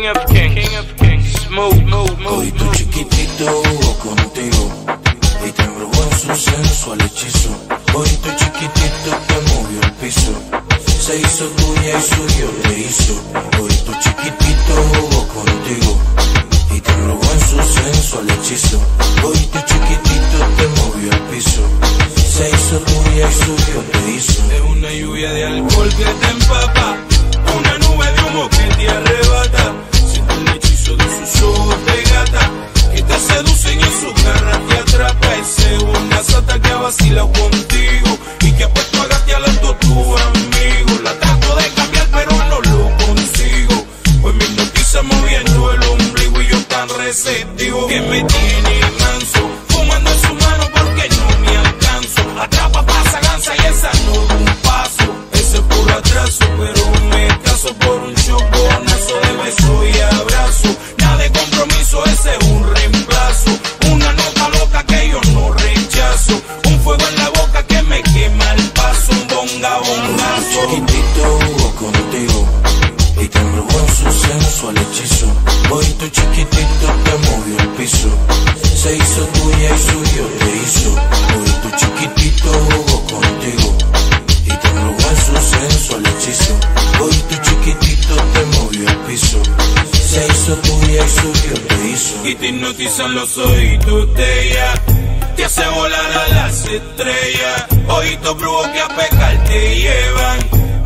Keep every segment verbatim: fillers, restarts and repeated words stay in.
King of kings, king of kings. Smooth, move, move. Codito chiquitito jugó contigo y te embrujó en su sensual hechizo. Codito chiquitito te movió el piso, se hizo tuya y suyo te hizo. Codito chiquitito jugó contigo y te embrujó en su sensual hechizo. Codito chiquitito te movió el piso, se hizo tuya y suyo te hizo. Es una lluvia de alcohol que te empapa, una nube de humo que te arrebata. Siente el hechizo de sus ojos de gata, que te seducen y su garra te atrapa. Es segunda sata que ha vacilado contigo y que ha puesto a gatear tu amigo. La trato de cambiar pero no lo consigo, pues me hipnotiza moviendo el ombligo y yo tan receptivo que me tiene manso, fumando en su mano porque no me alcanzo. Atrapa, pasa, gansa y esa no da un paso. Ese es puro atraso, pero me caso por un choconazo de beso y abrazo. Nada de compromiso, ese es un reemplazo. Una nota loca que yo no rechazo, un fuego en la boca que me quema el paso. Un bonga bongazo. Chiquitito jugó contigo y te embrujó en su sensual hechizo. Codito chiquitito te movió el piso, se hizo tuya y suyo te hizo. Codito chiquitito jugó contigo y te embrujó en su sensual hechizo. Codito chiquitito te movió el piso, se hizo tuya y suyo te hizo. Y te hipnotizan los ojitos de ella, te hace volar a las estrellas. Ojitos brujos que a pecar te llevan,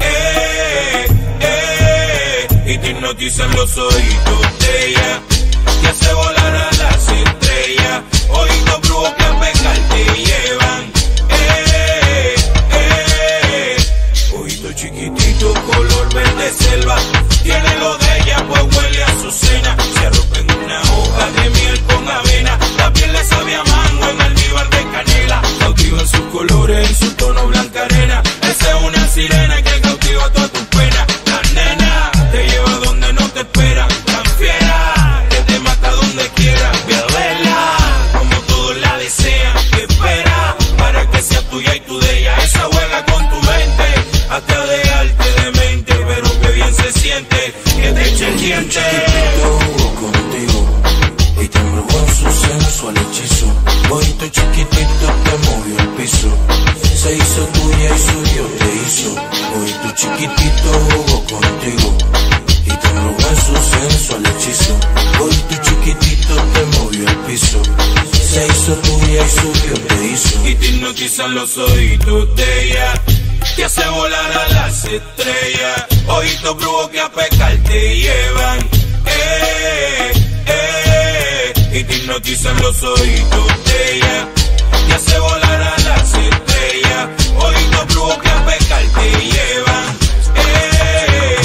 eh, eh. Y te hipnotizan los ojitos de ella, te hace volar a las estrellas. Ojitos brujos que a pecar te llevan, eh, eh. Ojito chiquitito color verde selva, tiene lo de ella pues huele a su cena. Se arropa en una hoja de miel con avena, la piel le sabe a mango en almíbar de canela. Cautiva en sus colores, en su tono blanca arena. Esa es una sirena que cautiva toda tu pena. La nena te lleva donde no te espera, tan fiera que te mata donde quiera. Violela, como todos la desean, que espera para que sea tuya y tú de ella. Esa juega con tu mente hasta dejarte demente, pero que bien se siente que te eche el diente. Chiquitito jugó contigo y te embrujó en su sensual hechizo. Codito chiquitito te movió el piso, se hizo tuya y suyo te hizo. Codito chiquitito jugó contigo y te embrujó en su sensual hechizo. Codito chiquitito te movió el piso, se hizo tuya y suyo te hizo. Y te hipnotizan los ojitos de ella, te hace volar a las estrellas. Ojitos brujos que a pecar te llevan, eh, eh. Y te hipnotizan los ojitos de ella, te hace volar a las estrellas. Ojitos brujos que a pecar te llevan, eh,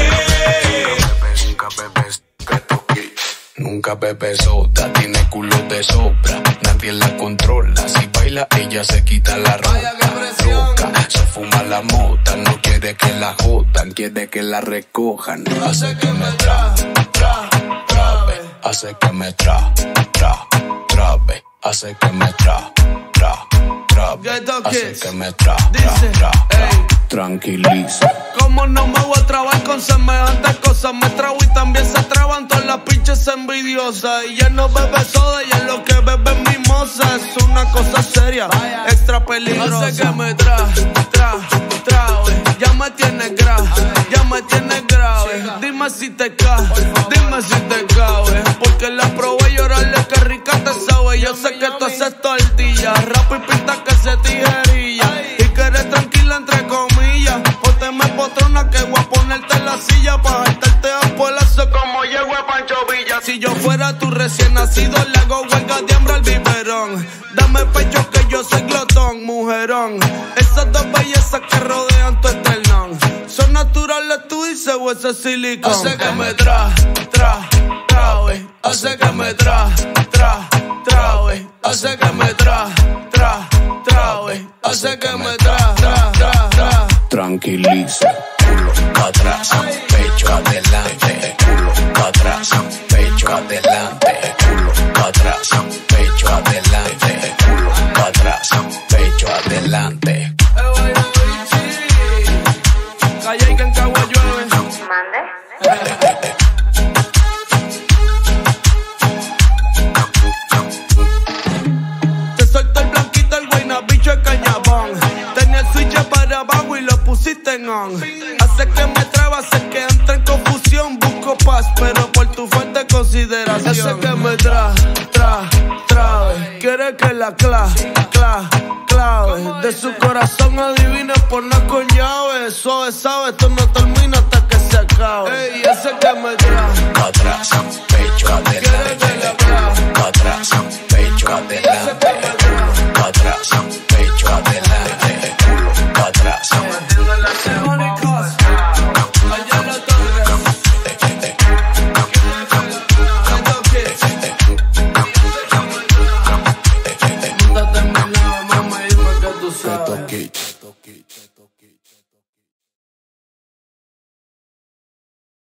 eh. Nunca bebes que toque, nunca bebe soda, tiene culo de sobra, nadie la controla. Si baila ella se quita la ropa, loca, se fuma la mota, no quiere que la jodan, quiere que la recojan. Hace que me tra, tra, trabe, hace que me tra, tra, trabe, hace que me tra, tra, trabe, hace que me tra, tra, tra, tra. Tranquiliza. Como no me voy a trabar con semejantes cosas, me trago y también se traban todas las pinches envidiosas. Y ya no bebe soda, ya lo que bebe es mimosa. Es una cosa seria, extra peligrosa. Hace que me tra, tra, trabe, ya me tienes grave, ya me tienes grave. Dime si te cae, dime si te cabe, porque la probé llorarle que rica te sabe. Yo sé que tú haces tortilla, rap y pinta que se tijerilla, y que eres tranquila entre comillas. Pónteme potrona que voy a ponerte en la silla pa' jaltarte a polazo como llego a Pancho Villa. Si yo fuera tu recién nacido, le hago huelga de hambre al biberón. Dame pecho que yo soy glotón, mujerón. Esas dos bellezas que rodean tu esternón son naturales, tú dices, o ese silicón. Hace que me tra, tra, trabe, hace que me tra, tra, trabe, hace que me tra, tra, trabe, hace que me tra, tra, tra, tra. Tranquiliza, culo atrás, pecho adelante, culo atrás, pecho adelante, culo atrás, pecho adelante, culo atrás, pecho adelante. Calla y que en Cagua llueve. Mande. on. Hace que me traba, hace que entre en confusión. Busco paz, pero por tu fuerte consideración. Hace que me tra, tra, trabe. Quiere que la cla, cla, clave. De su corazón adivine por no con llave. Suave, sabe, esto no termina hasta que se acabe. Ey, ese que me tra, atrás, pecho adelante, culo atrás, pecho adelante, culo atrás, pecho adelante, culo atrás. Ghetto Kids.